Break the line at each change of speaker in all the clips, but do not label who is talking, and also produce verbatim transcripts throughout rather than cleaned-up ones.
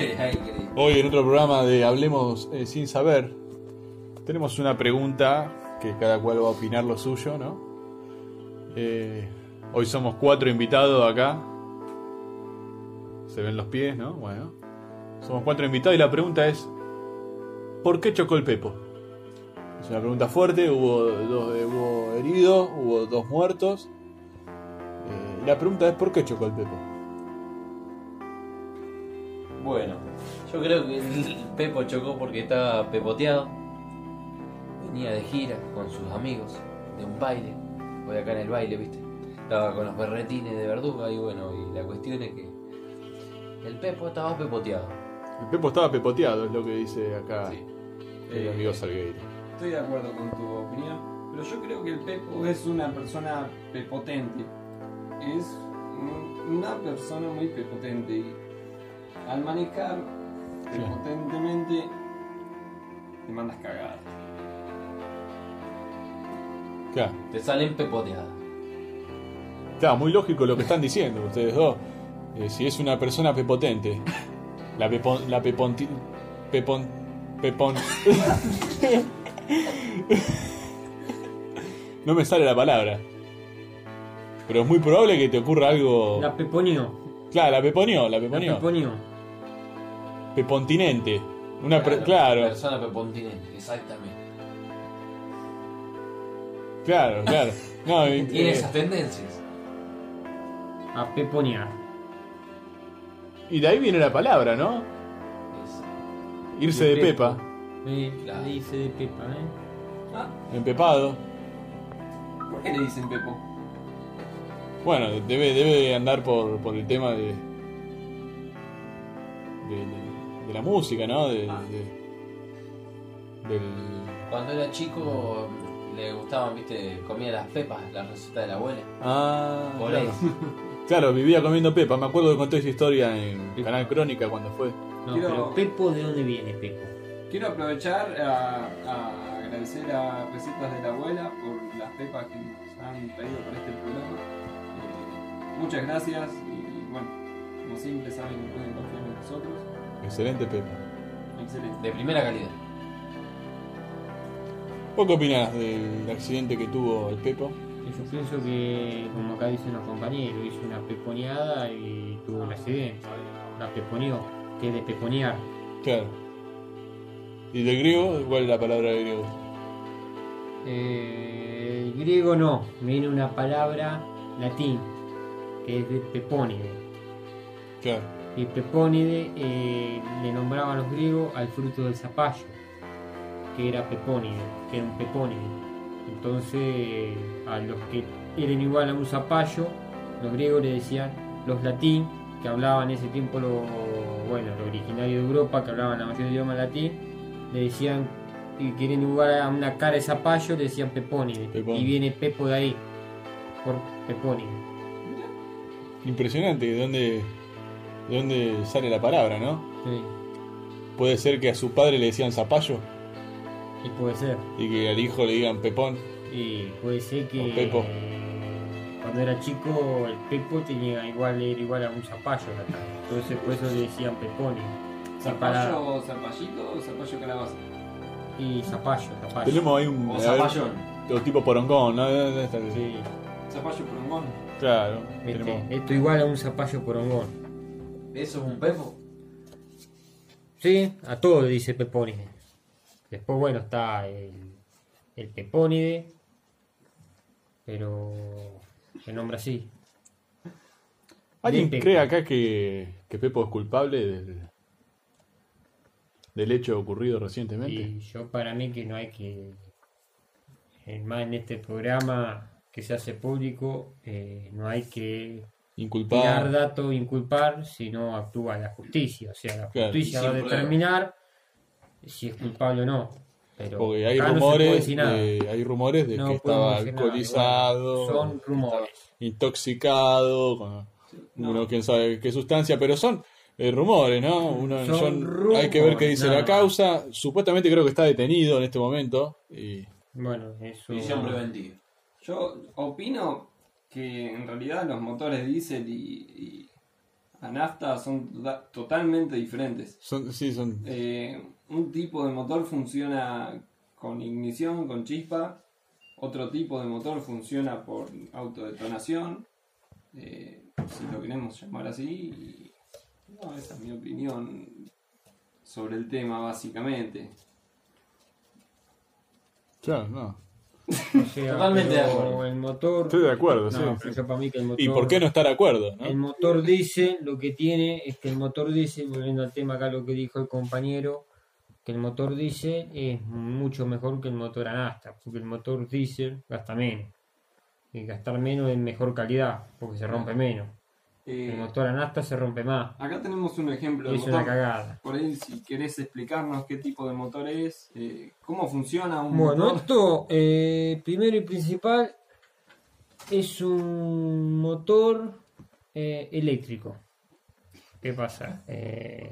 Ay, increíble.
Hoy en otro programa de Hablemos eh, Sin Saber, tenemos una pregunta que cada cual va a opinar lo suyo, ¿no? Eh, hoy somos cuatro invitados acá. Se ven los pies, ¿no? Bueno, somos cuatro invitados y la pregunta es: ¿por qué chocó el Pepo? Es una pregunta fuerte, hubo, dos, hubo heridos, hubo dos muertos. Eh, la pregunta es: ¿por qué chocó el Pepo?
Bueno, yo creo que el Pepo chocó porque estaba pepoteado. Venía de gira con sus amigos de un baile. Voy acá en el baile, ¿viste? Estaba con los berretines de Verduga y bueno, y la cuestión es que el Pepo estaba pepoteado.
El Pepo estaba pepoteado, es lo que dice acá
Sí.
el
Eh,
amigo Salgueiro.
Estoy de acuerdo con tu opinión, pero yo creo que el Pepo es una persona prepotente. Es un- una persona muy prepotente y al manejar prepotentemente te mandas cagada.
Claro.
Te salen pepoteadas.
Claro, muy lógico lo que están diciendo ustedes dos. Eh, si es una persona pepotente, la pepon, la peponti, pepon, pepon. No me sale la palabra. Pero es muy probable que te ocurra algo.
La peponeó.
Claro, la peponió, la
La
peponió.
peponeó.
Pepontinente. Una per- claro,
Persona pepontinente, exactamente.
claro, claro. No, eh,
Tiene
eh,
esas tendencias.
A peponear.
y de ahí viene la palabra, ¿no?
Es-
Irse de
De
pepa,
Eh,
Claro.
Le dice de Pepa, ¿eh?
Ah,
empepado.
¿por qué le dicen Pepo?
Bueno, debe, debe andar por, por el tema de, de, de- de la música, ¿no? De, de- del,
Cuando era chico le gustaban, viste, comía las pepas, la receta de la abuela.
ah,
Por
claro.
eso.
Claro, vivía comiendo pepa. Me acuerdo que conté esa historia en Canal Crónica cuando fue.
No,
Quiero-
pero Pepo, ¿de dónde viene Pepo?
Quiero aprovechar a, a agradecer a Recetas de la Abuela por las pepas que nos han traído para este programa. Eh, muchas gracias y bueno, como siempre saben que pueden confiar en nosotros.
Excelente pepa.
Excelente.
De primera calidad.
¿Vos qué opinás del accidente que tuvo el Pepo?
Yo pienso que, como acá dicen los compañeros, hizo una peponeada y tuvo un accidente. La peponeó, que es de peponear.
Claro. ¿Y de griego? ¿Cuál es la palabra de griego?
Eh, el griego no, viene una palabra latín, que es de pepónide.
Claro.
Y pepónide eh, le nombraban los griegos al fruto del zapallo, que era pepónide, que era un pepónide. Entonces, a los que eran igual a un zapallo, los griegos le decían, los latín, que hablaban en ese tiempo, lo, bueno, los originarios de Europa, que hablaban la mayoría de idioma latín, le decían, y quieren igual a una cara de zapallo, le decían pepónide.
Pepónide.
Y viene Pepo de ahí, por pepónide.
Impresionante de dónde, de dónde sale la palabra, ¿no?
Sí,
Puede ser que a su padre le decían zapallo
y puede ser.
y que al hijo le digan pepón.
Y puede ser que
O Pepo.
eh, cuando era chico el Pepo tenía igual, era igual a un zapallo la cara. Entonces por eso le decían pepónide.
¿Zapallo, zapallito o zapallo calabaza?
Y zapallo, zapallo.
Tenemos ahí un.
O
a ver,
zapallón.
o tipo porongón, ¿no? ¿Dónde está el-
Sí,
Zapallo prongón.
Claro.
viste,
tenemos-
esto igual a un zapallo porongón.
¿Eso es un pepo?
Sí, a todo le dice pepónide. Después bueno está el, el pepónide, pero se nombra así.
¿Alguien
Bien,
cree
Pepo.
acá que, que Pepo es culpable del, del hecho ocurrido recientemente?
Y yo para mí que no hay que, eh, más en este programa que se hace público, eh, no hay que tirar
Inculpado.
datos, inculpar, sino actúa la justicia. O sea, la
Claro.
justicia
Y
va a
sin prueba.
determinar si es culpable o no. Pero
Porque hay
acá no se puede
rumores,
decir nada.
de, hay rumores de
No
que
podemos
estaba
decir nada,
alcoholizado,
igual. Son
que
rumores.
estaba intoxicado, con
No.
uno quién sabe qué sustancia, pero son eh, rumores, ¿no? Uno,
Son
son- hay que ver qué
rumores,
dice
nada
la
más.
causa. Supuestamente creo que está detenido en este momento. Y
Bueno, eso.
Prisión preventiva.
Yo opino que en realidad los motores diésel y, y a nafta son to- totalmente diferentes.
Son, sí, son.
Eh, un tipo de motor funciona con ignición, con chispa. Otro tipo de motor funciona por autodetonación. Eh, si lo queremos llamar así. Y, no, esa es mi opinión sobre el tema, básicamente.
Claro, no.
O sea,
Totalmente de
pero
acuerdo.
el motor.
Estoy de acuerdo,
No,
sí.
pero yo para mí que el motor.
¿Y por qué no estar de acuerdo?
El
¿no?
motor diésel lo que tiene es que el motor diésel, volviendo al tema acá lo que dijo el compañero, que el motor diésel es mucho mejor que el motor a nafta, porque el motor diésel gasta menos. Y gastar menos es mejor calidad, porque se rompe menos.
Eh,
El motor a nafta se rompe más.
acá tenemos un ejemplo de
Es
motor.
una cagada.
Por ahí, si querés explicarnos qué tipo de motor es, eh, cómo funciona un
Bueno,
motor.
esto, eh, primero y principal, es un motor eh, eléctrico. ¿Qué pasa? Eh,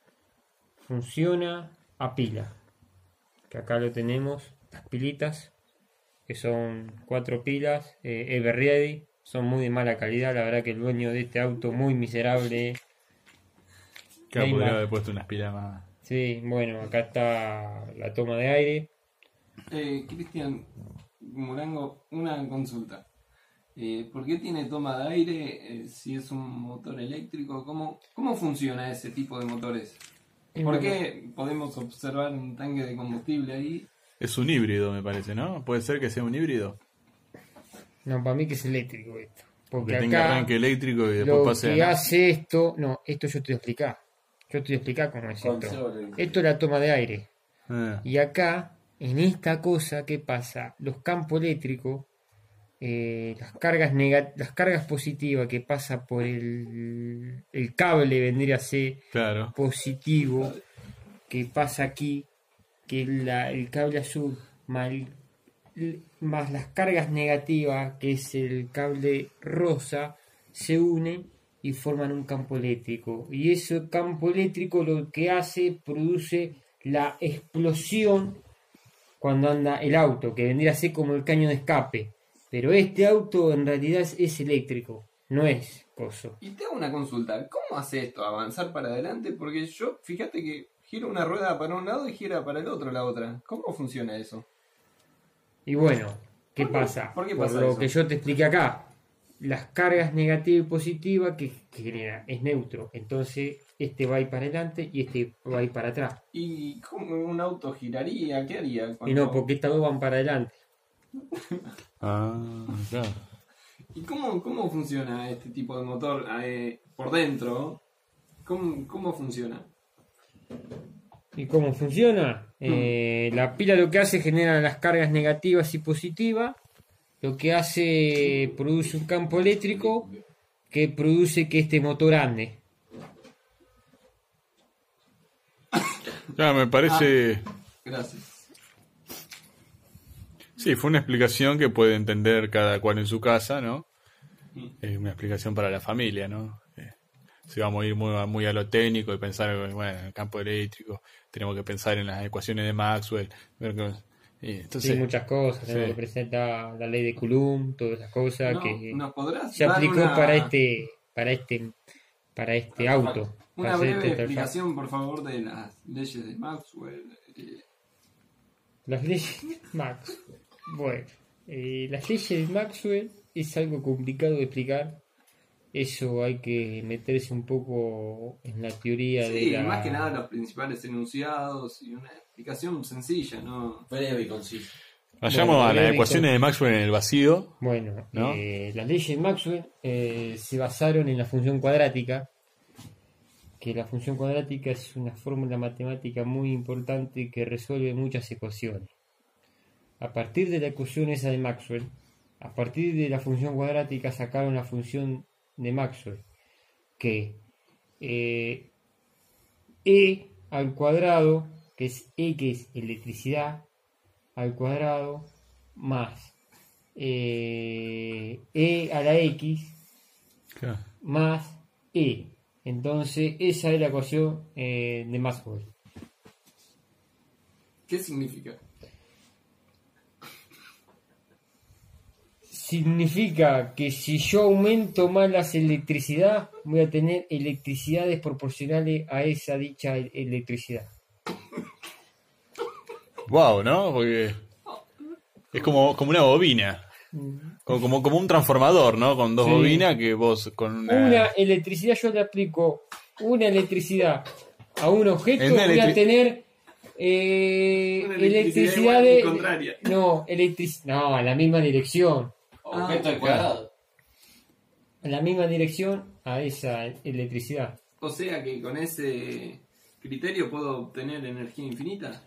funciona a pila. Que acá lo tenemos, las pilitas, que son cuatro pilas, eh, Everready, son muy de mala calidad. La verdad que el dueño de este auto muy miserable.
Claro,
Neymar.
podría haber puesto una pila más.
Sí, bueno, acá está la toma de aire.
Eh, Cristian Morango, una consulta. Eh, ¿Por qué tiene toma de aire eh, si es un motor eléctrico? ¿Cómo, ¿Cómo funciona ese tipo de motores? ¿Por qué podemos observar un tanque de combustible ahí?
Es un híbrido, me parece, ¿no? ¿Puede ser que sea un híbrido?
No, para mí que es eléctrico esto. Porque
Que tenga
acá
arranque eléctrico y después
lo
pase
que
a...
hace esto, no, esto yo te voy a explicar. Yo te voy a explicar cómo es esto.
Control.
Esto es la toma de aire.
Ah,
Y acá, en esta cosa, ¿qué pasa? Los campos eléctricos, eh, las cargas nega- las cargas positivas que pasa por el, el cable, vendría a ser
claro.
positivo, que pasa aquí, que la- el cable azul, más, el- más las cargas negativas, que es el cable rosa, se unen y forman un campo eléctrico. Y ese campo eléctrico lo que hace, produce la explosión cuando anda el auto, que vendría a ser como el caño de escape. Pero este auto en realidad es, es eléctrico, no es coso.
Y te hago una consulta. ¿Cómo hace esto? ¿Avanzar para adelante? Porque yo, fíjate que giro una rueda para un lado y gira para el otro la otra. ¿Cómo funciona eso?
Y bueno, ¿qué
¿Por qué-
pasa?
por qué
Por
pasa
lo
eso?
que yo te expliqué acá, las cargas negativas y positivas que, que genera es neutro. Entonces, este va a ir para adelante y este va a ir para atrás.
¿Y cómo un auto giraría? ¿Qué haría?
Y
cuando-
no, porque estas dos van para adelante.
Ah, claro.
¿Y cómo, cómo funciona este tipo de motor eh, por dentro? ¿Cómo, cómo funciona?
¿Y cómo funciona?
Hmm.
Eh, la pila lo que hace genera las cargas negativas y positivas. Lo que hace, produce un campo eléctrico que produce que este motor ande.
Claro, me parece...
Gracias.
Sí, fue una explicación que puede entender cada cual en su casa, ¿no?
Mm.
Es una explicación para la familia, ¿no? Eh, si vamos a ir muy, a- muy a lo técnico y pensar, bueno, en el campo eléctrico, tenemos que pensar en las ecuaciones de Maxwell. ver que- y entonces,
Sí, muchas cosas. Tenemos
sí.
que presentar la ley de Coulomb, todas esas cosas
No,
que
¿Nos podrás
se
dar
aplicó
una,
para este, para este, para este auto.
una
para hacer
breve
este interfaz.
explicación, por favor, de las leyes de Maxwell? Eh,
Las leyes de Maxwell. Bueno, eh, las leyes de Maxwell es algo complicado de explicar. Eso hay que meterse un poco en la teoría de
sí,
la...
más que nada los principales enunciados y una explicación sencilla, ¿no?
Breve y conciso.
vayamos
Bueno,
a las
breve y
ecuaciones de Maxwell en el vacío.
Bueno,
¿No?
eh, las leyes de Maxwell eh, se basaron en la función cuadrática, que la función cuadrática es una fórmula matemática muy importante que resuelve muchas ecuaciones. A partir de la ecuación esa de Maxwell, a partir de la función cuadrática sacaron la función de Maxwell, que eh, E al cuadrado, que es E, que es electricidad, al cuadrado, más eh, E a la X,
Claro.
más E. Entonces, esa es la ecuación eh, de Maxwell.
¿Qué significa?
significa que si yo aumento más la electricidad, voy a tener electricidades proporcionales a esa dicha e- electricidad.
Wow, ¿no? Porque es como, como una bobina. Como, como, como un transformador, ¿no? Con dos
Sí.
bobinas que vos con una...
Una electricidad, yo le aplico una electricidad a un objeto,
Es una
voy a
electri-
tener eh,
Una
electricidad
electricidad igual
de...
y contraria.
No, electric... no, a la misma dirección.
Objeto al
Ah,
cuadrado.
A la misma dirección a esa electricidad.
O sea que con ese criterio puedo obtener energía infinita.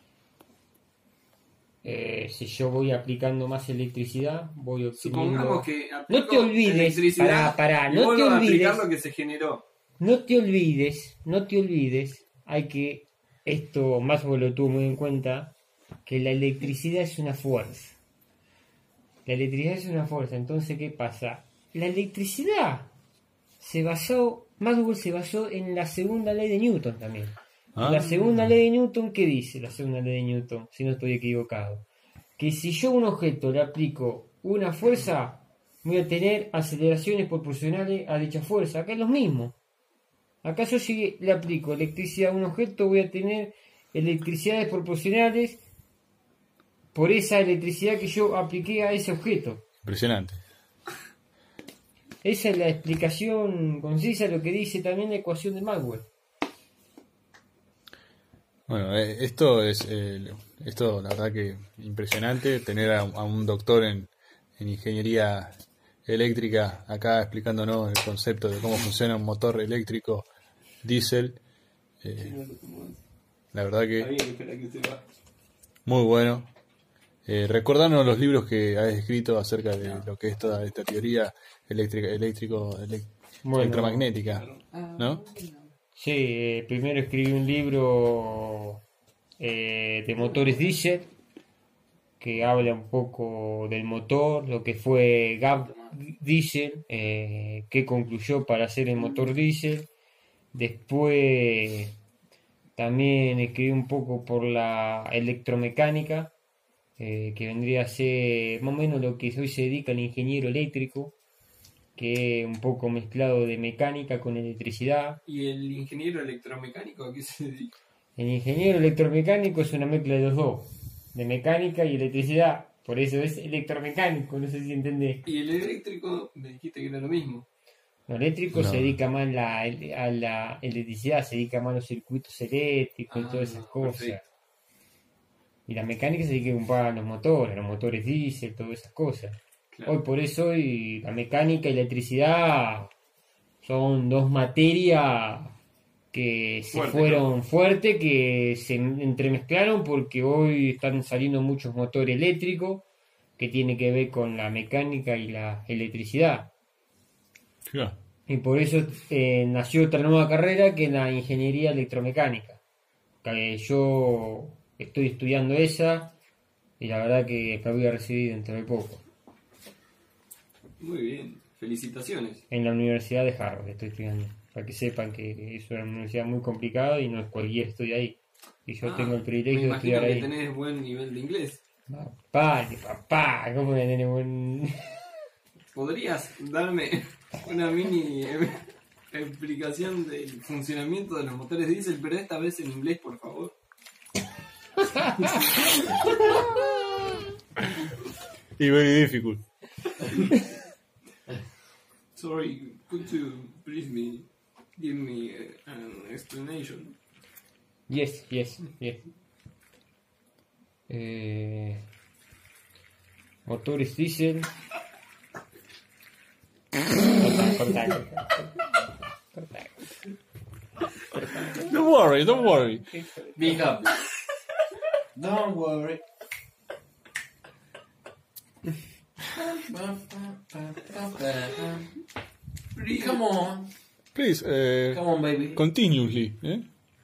Eh, si yo voy aplicando más electricidad, voy obteniendo...
Supongamos que
No te olvides,
electricidad
pará, pará,
y
no te
vuelvo a aplicar
olvides.
lo que se generó.
No te olvides, no te olvides, hay que, esto Maxwell lo tuvo muy en cuenta, que la electricidad es una fuerza. La electricidad es una fuerza, entonces ¿qué pasa? La electricidad se basó, Maxwell se basó en la segunda ley de Newton también.
Ah.
La segunda ley de Newton, ¿qué dice la segunda ley de Newton? Si no estoy equivocado. Que si yo a un objeto le aplico una fuerza, voy a tener aceleraciones proporcionales a dicha fuerza. Acá es lo mismo. Acá yo si le aplico electricidad a un objeto, voy a tener electricidades proporcionales por esa electricidad que yo apliqué a ese objeto.
Impresionante.
Esa es la explicación concisa de lo que dice también la ecuación de Maxwell.
Bueno, eh, esto es eh, esto la verdad que impresionante tener a, a un doctor en, en ingeniería eléctrica acá explicándonos el concepto de cómo funciona un motor eléctrico diésel. Eh, la verdad
Está
que
bien, espera que usted va.
muy bueno. Eh, recordarnos los libros que has escrito acerca de lo que es toda esta teoría eléctrica, eléctrico, elec-
Bueno.
electromagnética, ¿no?
Sí, eh, primero escribí un libro eh, de motores diésel que habla un poco del motor, lo que fue Gab Diesel, eh, qué concluyó para hacer el motor diésel. Después también escribí un poco por la electromecánica, eh, que vendría a ser más o menos lo que hoy se dedica al ingeniero eléctrico, que es un poco mezclado de mecánica con electricidad.
¿Y el ingeniero electromecánico a qué se dedica?
El ingeniero electromecánico es una mezcla de los dos, de mecánica y electricidad, por eso es electromecánico, no sé si entendés.
Y el eléctrico, me dijiste que era lo mismo.
Lo eléctrico
No.
se dedica más la, a la electricidad, se dedica más a los circuitos eléctricos y
Ah,
todas esas cosas.
perfecto.
Y la mecánica se dedica un poco a los motores, los motores diésel, todas esas cosas.
Claro.
Hoy por eso hoy la mecánica y la electricidad son dos materias que se
Fuerte,
fueron fuertes, que se entremezclaron porque hoy están saliendo muchos motores eléctricos que tienen que ver con la mecánica y la electricidad.
Claro.
Y por eso eh, nació otra nueva carrera que es la ingeniería electromecánica. Que yo estoy estudiando esa y la verdad que la voy a recibir dentro de poco.
Muy bien, felicitaciones.
En la Universidad de Harvard estoy estudiando. Para que sepan que es una universidad muy complicada y no es cualquier estudio ahí. Y yo
Ah,
tengo el
me
privilegio de
imagino
estudiar
que
ahí.
tenés buen nivel de inglés.
Papá, que papá, ¿cómo que tenés buen...?
¿Podrías darme una mini eh, explicación del funcionamiento de los motores diésel, pero esta vez en inglés, por favor?
Y very difficult.
Sorry, could you please me give me uh, an explanation?
Yes, yes, yes. Eh, motores diésel. Corta, corta, corta. Corta.
Don't worry, don't worry.
Be happy. Don't worry. Come on.
Please, eh,
Come on, baby.
continuously. ¿eh?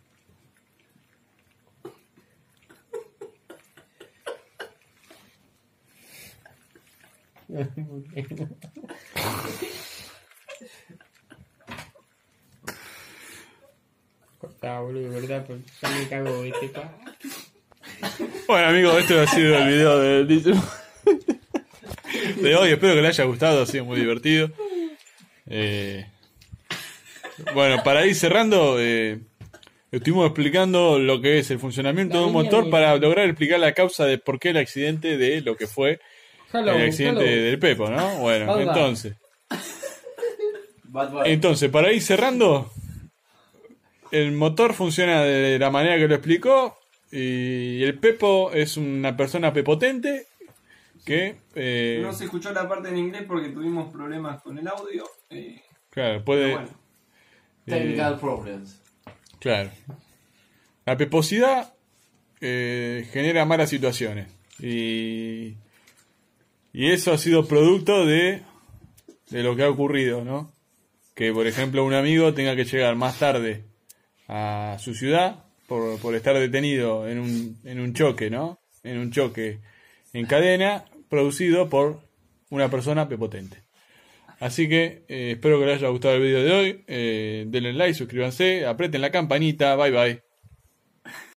Corta, boludo, ¿verdad? Porque ya me cago, ¿viste? Pa?
Bueno, amigos, este ha sido el video de Diesel. de hoy. Espero que les haya gustado, ha sido muy divertido. Eh, bueno, para ir cerrando, eh, estuvimos explicando lo que es el funcionamiento de un motor para lograr explicar la causa de por qué el accidente de lo que fue
Hello,
el accidente
hello.
del Pepo, ¿no? Bueno,
Bye, bye.
entonces,
Bad boy.
entonces, para ir cerrando, el motor funciona de la manera que lo explicó y el Pepo es una persona pepotente que, eh,
No se escuchó la parte en inglés porque tuvimos problemas con el audio. eh,
claro, puede...
pero bueno,
Technical problems.
Claro. La peposidad eh, genera malas situaciones. Y, y eso ha sido producto de, de lo que ha ocurrido, ¿no? Que, por ejemplo, un amigo tenga que llegar más tarde a su ciudad por, por estar detenido en un, en un choque, ¿no? En un choque en cadena producido por una persona pepotente. Así que eh, espero que les haya gustado el video de hoy. Eh, denle like, suscríbanse, aprieten la campanita. Bye bye.